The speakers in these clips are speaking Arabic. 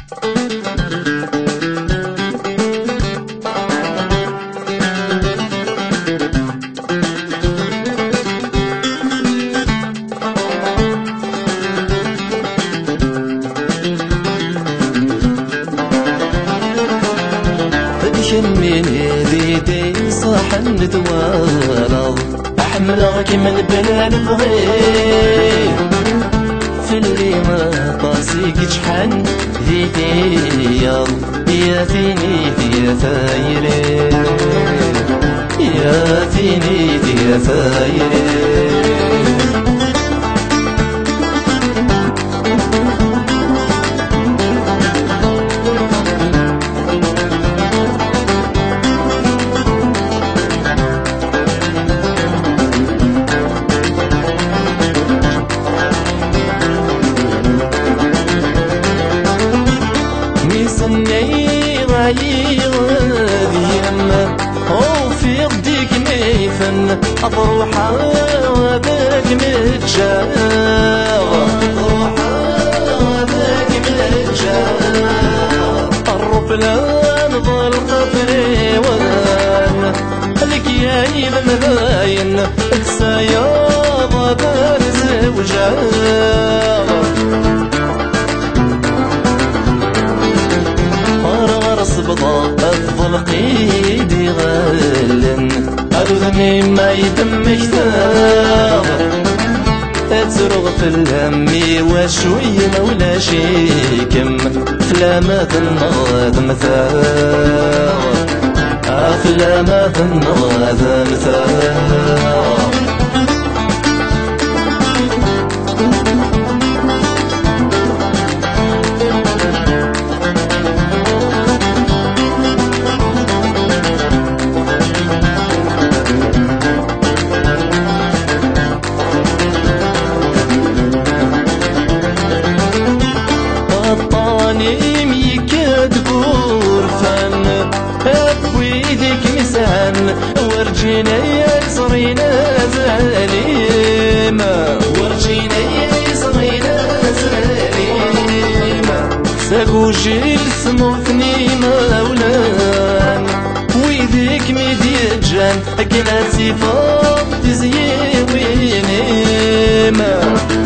شميني بيدي صح نتوالض أحملك من البلاد بغير في اللي ما طاسيك جحن ذيتي يا فيني يا ثايري يا فيني يا ثايري يما هو في يديك ميفن أطروحة وذاك متجاغ وذاك متجاغ الرفلان ظل قطري وان لك يا ابن باين السياض بارز وجاغ صبضا أفضل قيدي غالن أذني ما يدم كتاب أترغ في الهم وشوي مولا شيكم فلامات النغاذ مثاب أفلامات النغاذ مثاب ورجينا يسرينا زليمة ورجينا يسرينا زليمة ساقو جيل سموثني مولان ويديك مديجان أكنا صفات تزيوينيما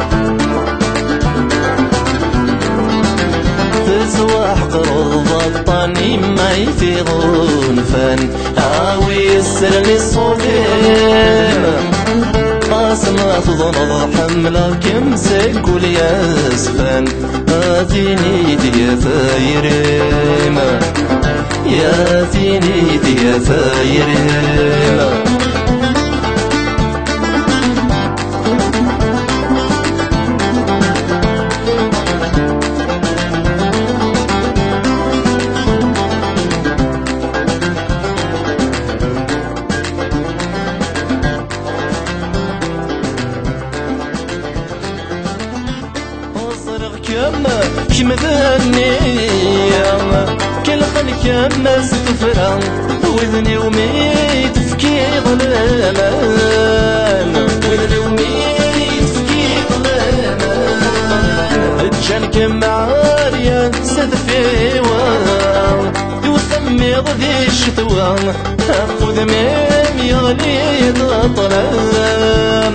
تسواح قرض الطاني ما يفيضون فن هاوي السر للصديم قاسمة ظنظ حملة كم سكول ياسفن آتيني دي ثايريما يا تيني دي ثايريما كمذني كل خلك ما ستفرع وذني وميت فكي ظلامان وذني وميت فكي ظلامان الجنك معاريا سدفي وان يسمي ضدي الشتوان أخذ ميم يغلي ظلام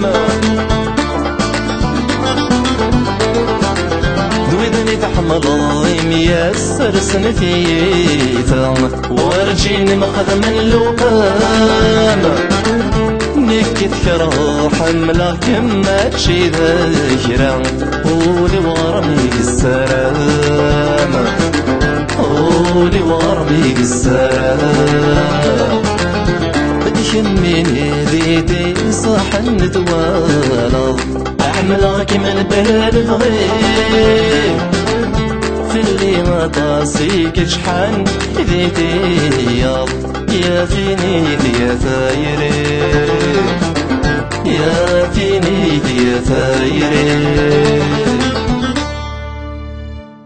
تحمل يسر سنتيتا ورجيني مخذ من لقام نكت كرا حملا كما تشي ذاكرا قولي ورمي السلام قولي ورمي السلام يميني ذيدي صح نتوالض أحملك من بلاد الغيب في اللي ما طاسيك جحن ذيدي يا فيني يا ثايري يا فيني يا ثايري